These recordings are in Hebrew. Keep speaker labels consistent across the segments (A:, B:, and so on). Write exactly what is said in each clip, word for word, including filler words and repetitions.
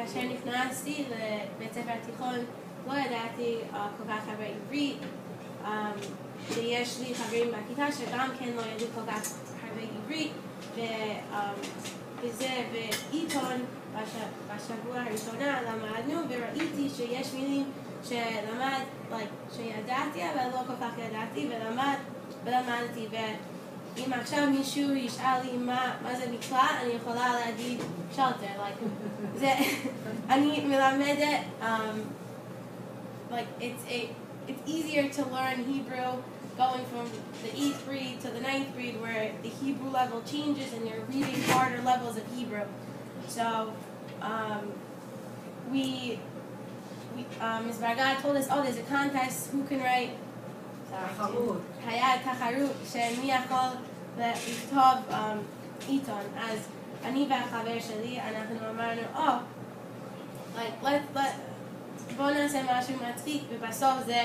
A: כאשר נכנסתי לבית ספר התיכון, לא ידעתי uh, כל כך הרבה עברית, um, שיש לי חברים בכיתה שגם כן לא ידעו כל כך הרבה עברית, ו, um, וזה בעיתון בש, בשבוע הראשונה למדנו, וראיתי שיש מילים שלמד, like, שידעתי אבל לא כל כך ידעתי, ולמד, ולמדתי, ואם עכשיו מישהו ישאל לי מה, מה זה מקלט, אני יכולה להגיד shelter, like, זה, אני מלמדת, um, like, it's a, it's easier to learn Hebrew going from the eighth grade to the ninth grade where the Hebrew level changes and you're reading harder levels of Hebrew. So, um, we, we um, Miz Bargad told us, oh, there's a contest, who can write?
B: תחרות.
A: היה תחרות של מי יכול לכתוב עיתון. אז אני והחבר שלי, אנחנו אמרנו, oh, like, let, let, בוא נעשה משהו מצחיק, ובסוף זה...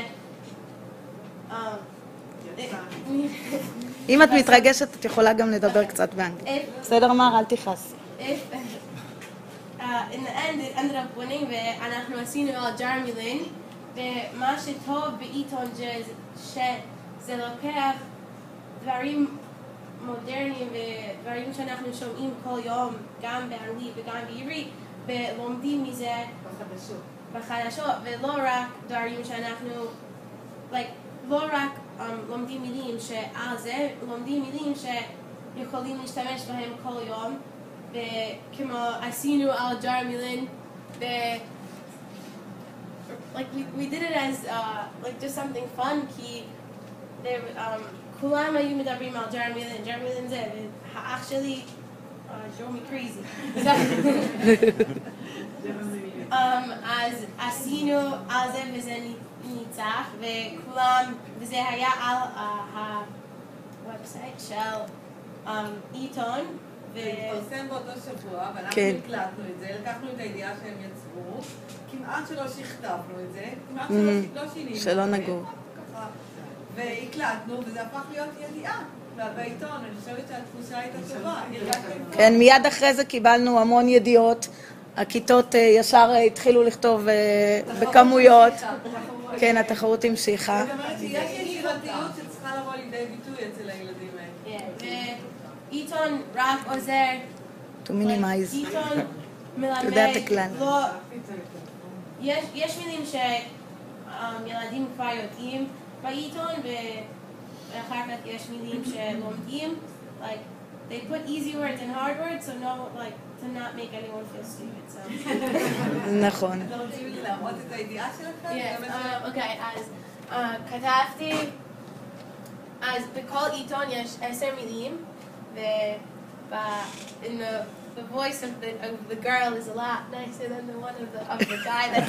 C: אם את מתרגשת, את יכולה גם לדבר קצת באנגלית. בסדר, מר, אל תכעס.
A: In the end, it ended up winning, ואנחנו עשינו על ג'רמילין, ומה שטוב בעיתון שזה לוקח דברים מודרניים ודברים שאנחנו שומעים כל יום, גם באנגלית וגם בעברית, ולומדים מזה
B: בחדשות.
A: בחדשות, ולא רק דברים שאנחנו, like, לא רק um, לומדים מילים שעל זה, לומדים מילים שיכולים להשתמש בהם כל יום, וכמו עשינו על ג'רמילין, ו... like we, we did it as uh, like just something fun, כי um, כולם היו מדברים על ג'רמילין, ג'רמילין זה, והאח שלי drove me crazy. um, אז עשינו על זה וזה ניצח, וכולם, וזה היה על הוובסייט של עיתון.
B: זה התפרסם באותו שבוע, ואנחנו הקלטנו את זה, לקחנו את הידיעה שהם יצרו, כמעט שלא שכתבנו את זה, כמעט שלא שינינו.
C: שלא נגעו.
B: והקלטנו, וזה הפך להיות ידיעה. בעיתון, אני חושבת שהתחושה הייתה טובה.
C: כן, מיד אחרי זה קיבלנו המון ידיעות. הכיתות ישר התחילו לכתוב בכמויות. כן, התחרות המשיכה.
B: זאת אומרת שיש יצירתיות שצריכה לבוא לידי ביטוי אצל הילדים האלה.
A: עיתון רק עוזר.
C: To minimize.
A: עיתון מלמד.
C: יודע את הכלל.
A: יש מילים שילדים כבר יודעים בעיתון, ואחר כך יש מילים שלומדים. Like, they put easy words and hard words, so no, like, to not make anyone feel stupid, so.
C: נכון.
B: אתם רוצים לי להראות את הידיעה שלכם?
A: Yes, אוקיי, אז כתבתי, אז בכל עיתון יש עשר מילים, ו... in the the voice of the of the girl is a lot nicer than the one of the of the guy that's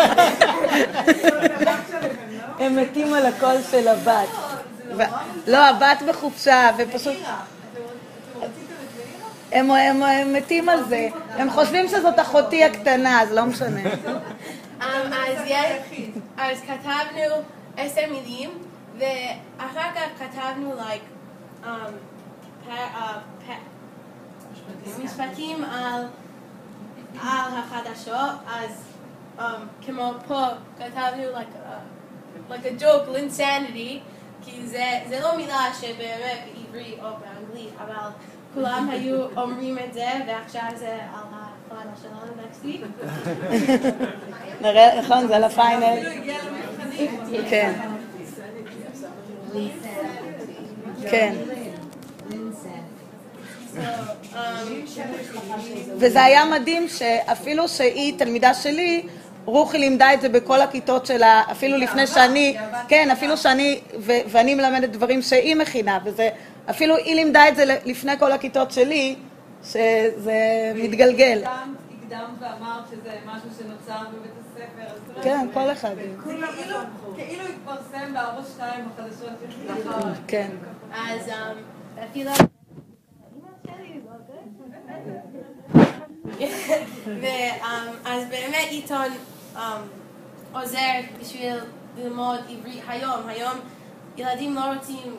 C: הם מתים על הקול של הבת. לא, הבת בחופשה, ופשוט... הם מתים על זה. הם חושבים שזאת אחותי הקטנה, אז לא משנה.
A: אז כתבנו עשר מילים, ואחר כך כתבנו like משפטים על החדשות, אז כמו פה כתבנו like a joke, insanity, כי זה לא מילה שבאמת בעברית או באנגלית, אבל כולם היו אומרים את זה, ועכשיו זה על הפאנל שלנו next week.
C: נראה, נכון, זה על הפיינל.
B: אפילו הגיע למבחנים.
C: כן. כן. וזה היה מדהים שאפילו שהיא תלמידה שלי, רוחי לימדה את זה בכל הכיתות שלה, אפילו לפני שאני, כן, אפילו שאני, ואני מלמדת דברים שהיא מכינה, וזה, אפילו היא לימדה את זה לפני כל הכיתות שלי, שזה מתגלגל.
B: הקדמת ואמרת שזה משהו שנוצר בבית הספר.
C: כן, כל אחד.
B: כאילו התפרסם בערוץ שתיים בחדשות.
C: כן.
A: אז אפילו... אז באמת עיתון עוזר בשביל ללמוד עברית היום. היום ילדים לא רוצים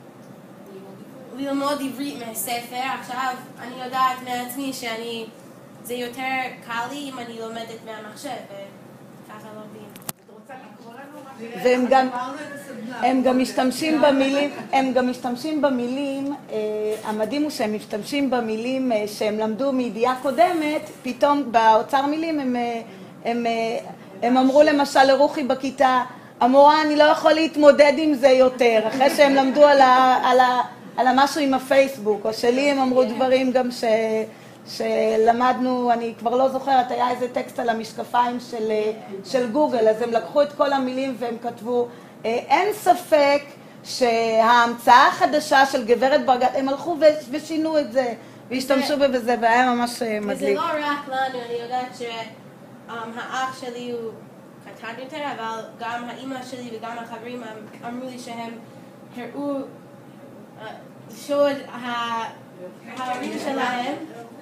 A: ללמוד עברית מהספר. עכשיו אני יודעת מעצמי שאני זה יותר קל לי אם אני לומדת מהמחשב, וככה לומדים.
C: והם גם, הם גם משתמשים במילים, הם גם משתמשים במילים, המדהים הוא שהם משתמשים במילים שהם למדו מידיעה קודמת, פתאום באוצר מילים הם, הם, הם אמרו למשל לרוחי בכיתה, המורה אני לא יכול להתמודד עם זה יותר, אחרי שהם למדו על, ה, על, ה, על המשהו עם הפייסבוק, או שלי הם אמרו דברים גם ש... שלמדנו, אני כבר לא זוכרת, היה איזה טקסט על המשקפיים של, של גוגל, אז הם לקחו את כל המילים והם כתבו, אין ספק שההמצאה החדשה של גברת ברגת, הם הלכו ושינו את זה, והשתמשו בזה, והיה ממש מדליק.
A: וזה לא רק לנו, אני יודעת שהאח שלי הוא קטן יותר, אבל גם האמא שלי וגם החברים אמרו לי שהם הראו, שוד ההורים שלהם,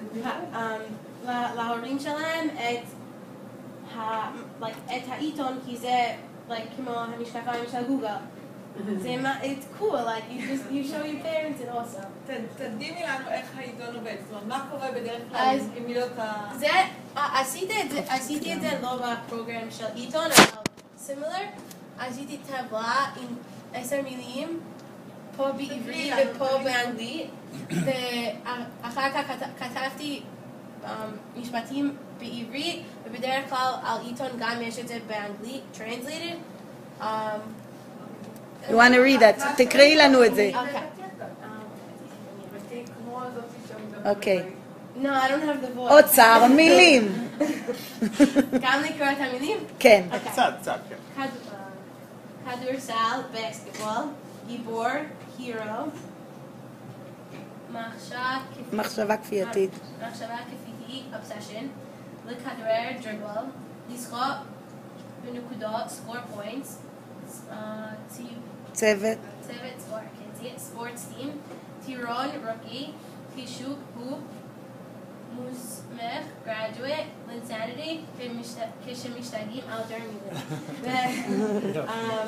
A: להורים שלהם את העיתון, כי זה כמו המשקפיים של גוגל. It's cool, like you just you show your parents it also.
B: תדגימי לנו איך העיתון עובד, זאת אומרת, מה קורה בדרך כלל עם מילות ה...
A: זה, עשיתי את זה לא בפרוגרם של עיתון, אבל סימילר, עשיתי טבלה עם עשר מילים, פה בעברית ופה באנגלית, ואחר כך כתבתי משפטים בעברית, ובדרך כלל על עיתון גם יש את זה באנגלית, translated.
C: You want to read that? תקראי לנו את זה. אוקיי.
A: No, I don't have the voice.
C: אוצר מילים.
A: גם לקרוא את המילים?
C: כן.
D: קצת, קצת, כן.
A: כדורסל, בסקטבול, גיבור, הירו,
C: מחשבה כפייתית.
A: מחשבה כפייתית, obsession, לכדרר, דריבל, לשחוק בנקודות, score points,
C: צוות.
A: צוות, ספורט טים, טירון, רוקי, חישוק, הופ, מוסמך, graduate, insanity, כשמשתגעים על ג'רמילים.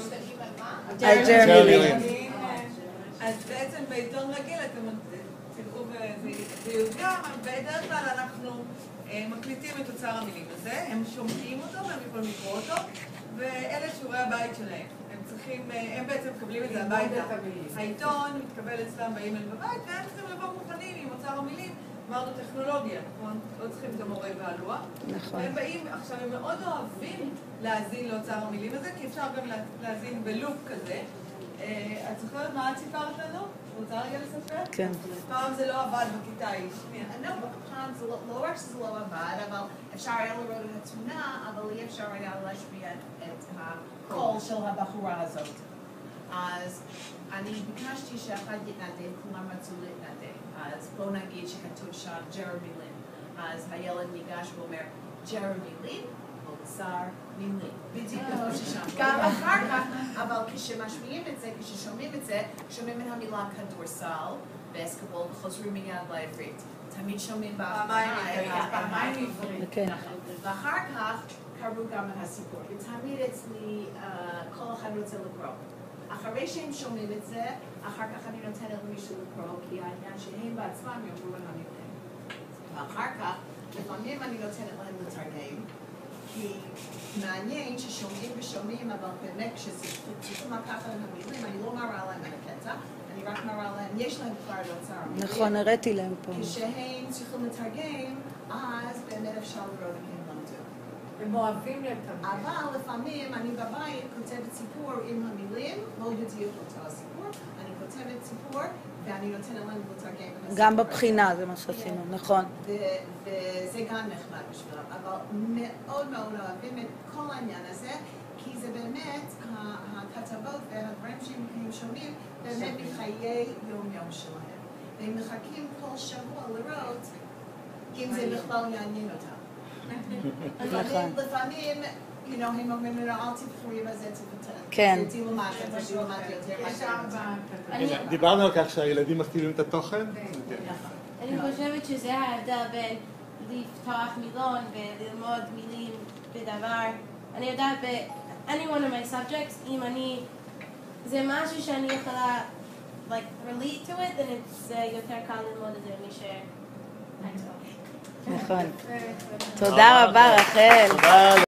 C: על ג'רמילים.
B: אז בעצם בעיתון רגיל אתם תראו וזה יוגע, אבל בדרך כלל אנחנו מקליטים את אוצר המילים הזה, הם שומעים אותו והם יכולים לקרוא אותו, ואלה שיעורי הבית שלהם. הם צריכים, הם בעצם מקבלים את זה הביתה. העיתון מתקבל אצלם באימייל בבית, והם צריכים לבוא מוכנים עם אוצר המילים. אמרנו טכנולוגיה, נכון? לא צריכים את המורה והלוח.
C: נכון.
B: והם באים, עכשיו הם מאוד אוהבים להאזין לאוצר המילים הזה, כי אפשר גם להאזין בלופ כזה. את זוכרת מה את סיפרת לנו? רוצה רגע לספר?
C: כן.
B: פעם זה לא עבד בכיתה איש.
E: לא, פעם זה לא רק שזה לא עבד, אבל אפשר היה לראות את התמונה, אבל אי אפשר היה להשמיע את הקול של הבחורה הזאת. אז אני ביקשתי שאחד יתנדב, כולם רצו להתנדב. אז בוא נגיד שכתוב שם ג'רמי לין. אז הילד ניגש ואומר, ג'רמי לין? אוצר מילים. בדיוק כמו ששם. גם אחר כך, אבל כשמשמיעים את זה, כששומעים את זה, שומעים את המילה כדורסל, בסקטבול, וחוזרים מיד לעברית. תמיד שומעים פעמיים עברית. ואחר כך קראו גם את הסיפור. ותמיד אצלי כל אחד רוצה לקרוא. אחרי שהם שומעים את זה, אחר כך אני נותנת למישהו לקרוא, כי העניין שהם בעצמם יאמרו את המילים. ואחר כך, לפעמים אני נותנת להם לתרגם, כי מעניין ששומעים ושומעים, אבל באמת כשצריכים לקחת את המילים, אני לא מראה להם את הקטע, אני רק מראה להם, יש להם כבר את אוצר המילים.
C: נכון, הראיתי להם פה.
E: כשהם צריכים לתרגם, אז באמת אפשר לראות אם הם למדו.
B: הם אוהבים להם את המילים.
E: אבל לפעמים אני בבית כותבת סיפור עם המילים, לא בדיוק אותו הסיפור, אני כותבת סיפור ואני נותנת להם לתרגם את הסיפור.
C: גם בבחינה זה מה שעשינו, נכון.
E: וזה גם נחמד בשבילם, אבל מאוד מאוד אוהבים את כל העניין הזה, כי זה באמת, הכתבות והדברים שהם שומעים, באמת מחיי יום-יום שלהם. והם מחכים כל שבוע לראות אם זה בכלל יעניין אותם. לפעמים, הם אומרים לנו, אל תבחרי בזה,
C: כן.
E: תלמד, תלמד יותר.
D: דיברנו על כך שהילדים מכתיבים את התוכן?
A: אני חושבת שזה ההבדל בין לפתוח מילון וללמוד מילים בדבר. אני יודעת, ב-any one of my subjects, אם אני, זה משהו שאני יכולה, like, relate to it, then it's יותר קל ללמוד את זה מאשר,
C: נכון. תודה רבה, רחל.
D: תודה.